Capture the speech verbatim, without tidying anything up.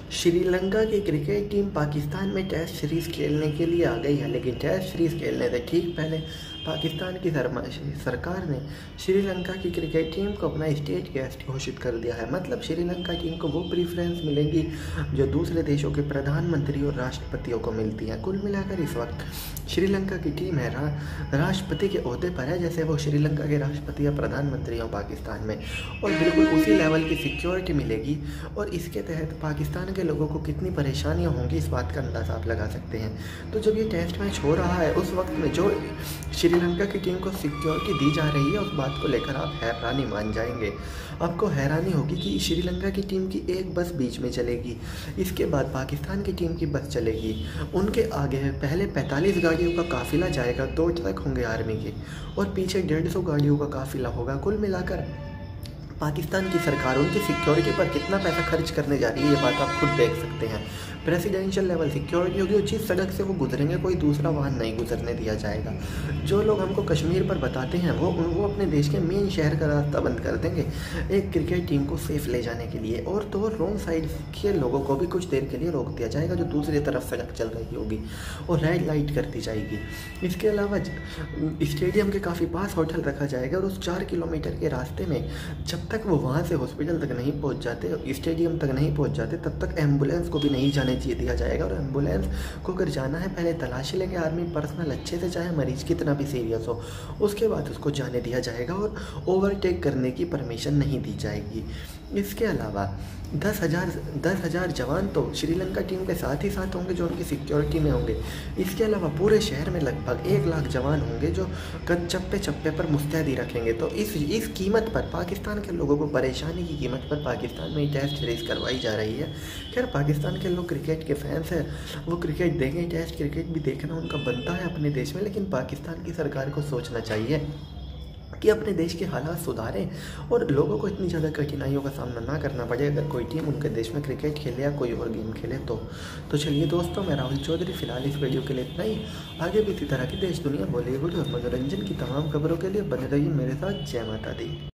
श्रीलंका की cricket team Pakistan में test series खेलने के लिए आ गई है, लेकिन टेस्ट सीरीज़ खेलने से ठीक पहले पाकिस्तान की सरकार ने श्रीलंका की क्रिकेट टीम को अपना स्टेट गेस्ट घोषित कर दिया है। मतलब श्रीलंका टीम को वो प्रीफरेंस मिलेंगी जो दूसरे देशों के प्रधानमंत्री और राष्ट्रपतियों को मिलती हैं। कुल मिलाकर इस वक्त श्रीलंका की टीम है रा, राष्ट्रपति के ओहदे पर है, जैसे वो श्रीलंका के राष्ट्रपति या प्रधानमंत्री हों पाकिस्तान में, और बिल्कुल उसी लेवल की सिक्योरिटी मिलेगी। और इसके तहत पाकिस्तान के लोगों को कितनी परेशानियां होंगी इस बात का अंदाज़ा आप लगा सकते हैं। तो जब ये टेस्ट मैच हो रहा है उस वक्त में जो श्रीलंका की टीम को सिक्योरिटी दी जा रही है उस बात को लेकर आप हैरानी मान जाएंगे। आपको हैरानी होगी कि श्रीलंका की टीम की एक बस बीच में चलेगी, इसके बाद पाकिस्तान की टीम की बस चलेगी, उनके आगे पहले पैंतालीस गाड़ियों का काफिला जाएगा, दो ट्रक होंगे आर्मी के, और पीछे डेढ़ सौ गाड़ियों का काफिला होगा। कुल मिलाकर पाकिस्तान की सरकार उनकी सिक्योरिटी पर कितना पैसा खर्च करने जा रही है ये बात आप खुद देख सकते हैं। प्रेसिडेंशियल लेवल सिक्योरिटी होगी और जिस सड़क से वो गुजरेंगे कोई दूसरा वाहन नहीं गुजरने दिया जाएगा। जो लोग हमको कश्मीर पर बताते हैं वो वो अपने देश के मेन शहर का रास्ता बंद कर देंगे एक क्रिकेट टीम को सेफ ले जाने के लिए, और तो रोंग साइड के लोगों को भी कुछ देर के लिए रोक दिया जाएगा जो दूसरी तरफ सड़क चल रही होगी, और रेड लाइट कर दी जाएगी। इसके अलावा स्टेडियम के काफ़ी पास होटल रखा जाएगा, और उस चार किलोमीटर के रास्ते में जब तक वो वहाँ से हॉस्पिटल तक नहीं पहुँच जाते, स्टेडियम तक नहीं पहुँच जाते, तब तक एम्बुलेंस को भी नहीं जाने दिया जाएगा। और एम्बुलेंस को अगर जाना है पहले तलाशी लेके आर्मी पर्सनल अच्छे से, चाहे मरीज कितना भी सीरियस हो, उसके बाद उसको जाने दिया जाएगा और ओवरटेक करने की परमिशन नहीं दी जाएगी। इसके अलावा दस हज़ार दस हज़ार जवान तो श्रीलंका टीम के साथ ही साथ होंगे जो उनकी सिक्योरिटी में होंगे। इसके अलावा पूरे शहर में लगभग एक लाख जवान होंगे जो चप्पे चप्पे पर मुस्तैदी रखेंगे। तो इस इस कीमत पर पाकिस्तान के लोगों को परेशानी की कीमत पर पाकिस्तान में टेस्ट सीरीज़ करवाई जा रही है। खैर पाकिस्तान के लोग क्रिकेट के फैंस हैं, वो क्रिकेट देखें, टेस्ट क्रिकेट भी देखना उनका बनता है अपने देश में, लेकिन पाकिस्तान की सरकार को सोचना चाहिए कि अपने देश के हालात सुधारें और लोगों को इतनी ज़्यादा कठिनाइयों का सामना ना करना पड़े अगर कोई टीम उनके देश में क्रिकेट खेले या कोई और गेम खेले तो तो चलिए दोस्तों, मैं राहुल चौधरी, फिलहाल इस वीडियो के लिए इतना ही। आगे भी इसी तरह की देश दुनिया, बॉलीवुड और मनोरंजन की तमाम खबरों के लिए बने रहिए मेरे साथ। जय माता दी।